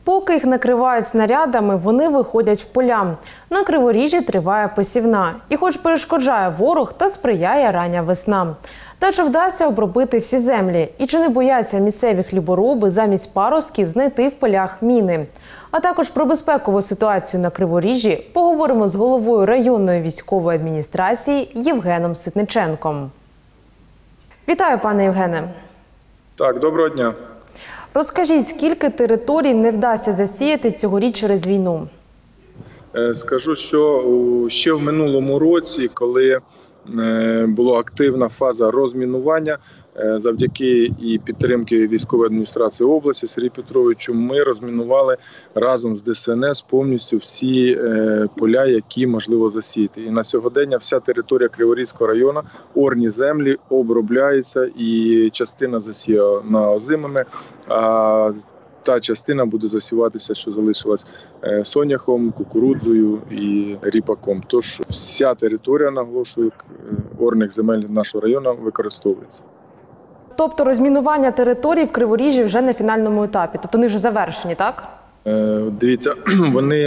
Поки їх накривають снарядами, вони виходять в поля. На Криворіжжі триває посівна. І хоч перешкоджає ворог, та сприяє рання весна. Та чи вдасться обробити всі землі? І чи не бояться місцеві хлібороби замість паростків знайти в полях міни? А також про безпекову ситуацію на Криворіжжі поговоримо з головою районної військової адміністрації Євгеном Ситниченком. Вітаю, пане Євгене. Так, доброго дня. Розкажіть, скільки територій не вдасться засіяти цьогоріч через війну? Скажу, що ще в минулому році, коли була активна фаза розмінування, завдяки і підтримки військової адміністрації області Сергію Петровичу, ми розмінували разом з ДСНС повністю всі поля, які можливо засіяти. І на сьогодення вся територія Криворізького району, орні землі обробляються, і частина засіяна озимими, а та частина буде засіватися, що залишилась, соняхом, кукурудзою і ріпаком. Тож вся територія, наголошую, орних земель нашого району використовується. Тобто розмінування територій в Криворіжжі вже на фінальному етапі? Тобто вони вже завершені, так? Дивіться, вони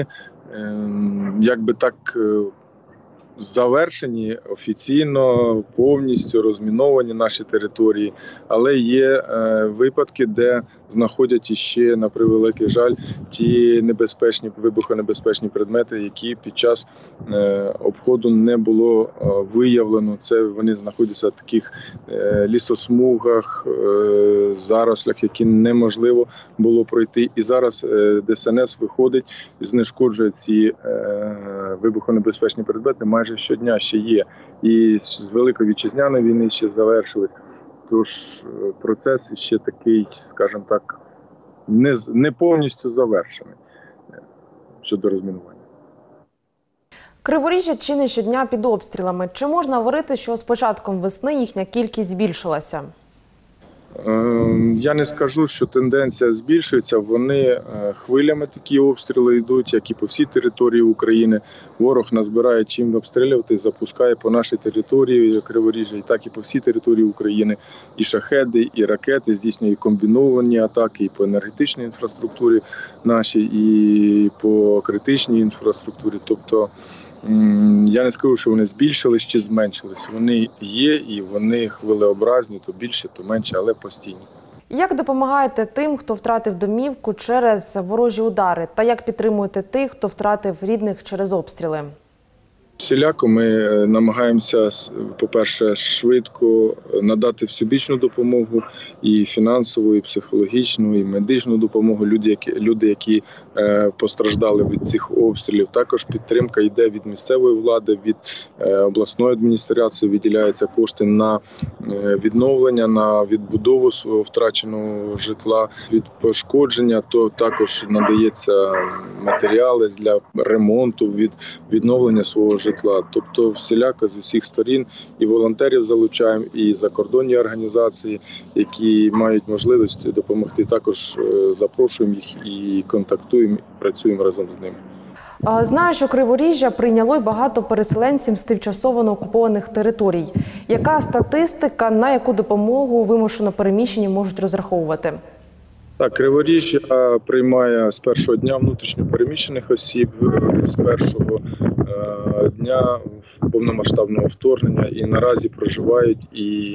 якби так завершені офіційно, повністю розміновані наші території, але є випадки, де знаходять іще, на превеликий жаль, ті небезпечні, вибухонебезпечні предмети, які під час обходу не було виявлено. Це вони знаходяться в таких лісосмугах, зарослях, які неможливо було пройти. І зараз ДСНС виходить і знешкоджує ці вибухонебезпечні предмети майже щодня ще є. І з Великої Вітчизняної війни ще завершились. Тож процес ще такий, скажімо так, не повністю завершений щодо розмінування. Криворіжжя чи не щодня під обстрілами. Чи можна говорити, що з початком весни їхня кількість збільшилася? Я не скажу, що тенденція збільшується. Вони хвилями такі обстріли йдуть, як і по всій території України. Ворог назбирає чим обстрілювати, запускає по нашій території Криворіжжя, і так і по всій території України. І шахеди, і ракети, здійснює комбіновані атаки і по енергетичній інфраструктурі нашій, і по критичній інфраструктурі. Тобто я не скажу, що вони збільшились чи зменшились. Вони є і вони хвилеобразні, то більше, то менше, але постійні. Як допомагаєте тим, хто втратив домівку через ворожі удари? Та як підтримуєте тих, хто втратив рідних через обстріли? Всіляко ми намагаємося, по-перше, швидко надати всебічну допомогу, і фінансову, і психологічну, і медичну допомогу. Люди, які постраждали від цих обстрілів. Також підтримка йде від місцевої влади, від обласної адміністрації, виділяються кошти на відновлення, на відбудову свого втраченого житла, від пошкодження, то також надається матеріали для ремонту, від відновлення свого житла. Тобто всіляко з усіх сторін і волонтерів залучаємо, і закордонні організації, які мають можливість допомогти. Також запрошуємо їх і контактуємо, і працюємо разом з ними. Знаю, що Криворіжжя прийняло й багато переселенців з тимчасово окупованих територій. Яка статистика, на яку допомогу вимушено переміщені можуть розраховувати? Так, Криворіжжя приймає з першого дня внутрішньо переміщених осіб, з першого дня повномасштабного вторгнення, і наразі проживають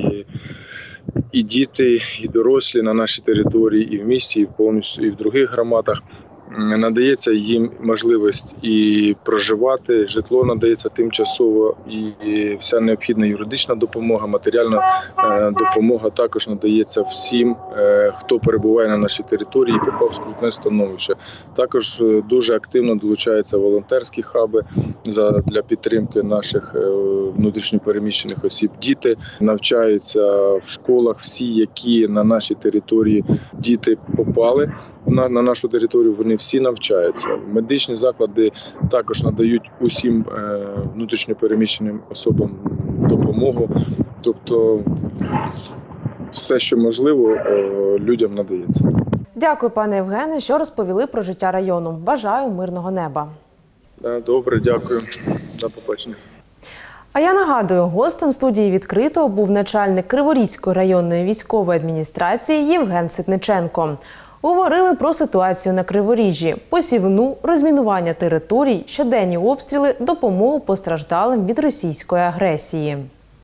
і діти, і дорослі на нашій території, і в місті, і повністю, і в других громадах. Надається їм можливість і проживати, житло надається тимчасово, і вся необхідна юридична допомога, матеріальна допомога також надається всім, хто перебуває на нашій території і попав в скрутне становище. Також дуже активно долучаються волонтерські хаби для підтримки наших внутрішньопереміщених осіб. Діти навчаються в школах, всі, які на нашій території діти попали на нашу територію, вони всі навчаються. Медичні заклади також надають усім внутрішньопереміщеним особам допомогу. Тобто все, що можливо, людям надається. Дякую, пане Євгене, що розповіли про життя району. Бажаю мирного неба. Добре, дякую. До побачення. А я нагадую, гостем студії «Відкрито» був начальник Криворізької районної військової адміністрації Євген Ситниченко. Говорили про ситуацію на Криворіжжі, посівну, розмінування територій, щоденні обстріли, допомогу постраждалим від російської агресії.